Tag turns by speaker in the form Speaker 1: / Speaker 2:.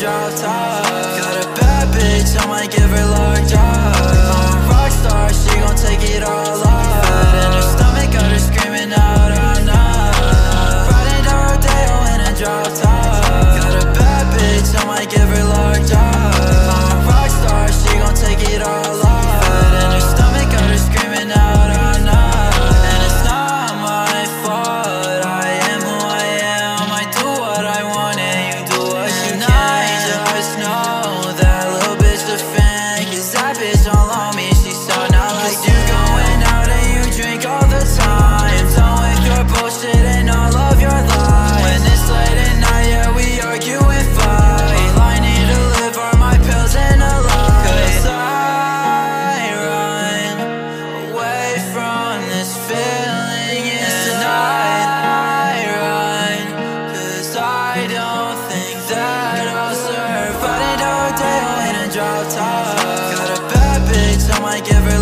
Speaker 1: drop top. Got a bad bitch, I might give her lockjaw. I'm a rock star, she gon' take it all off. Fat in her stomach, got her screaming out, I'm not. Riding down Rodeo in a drop top. Got a bad bitch, I might give her lockjaw. I'm a rock star, she gon' take it all off. Fat in her stomach, got her screaming out, I'm not. And it's not my fault, I am who I am. I do what I want and you do what you can. Just know that little bitch the fan, cause that bitch don't love me, she's so not like you. Going out and you drink all the time. Done with your bullshit and all of your lies. When it's late at night, yeah, we argue and fight. All I need to live are my pills and a lie. Cause I run away from this feeling inside. I run cause I don't think that I'll survive. Riding down Rodeo in a drop top. Got a bad bitch, I might give her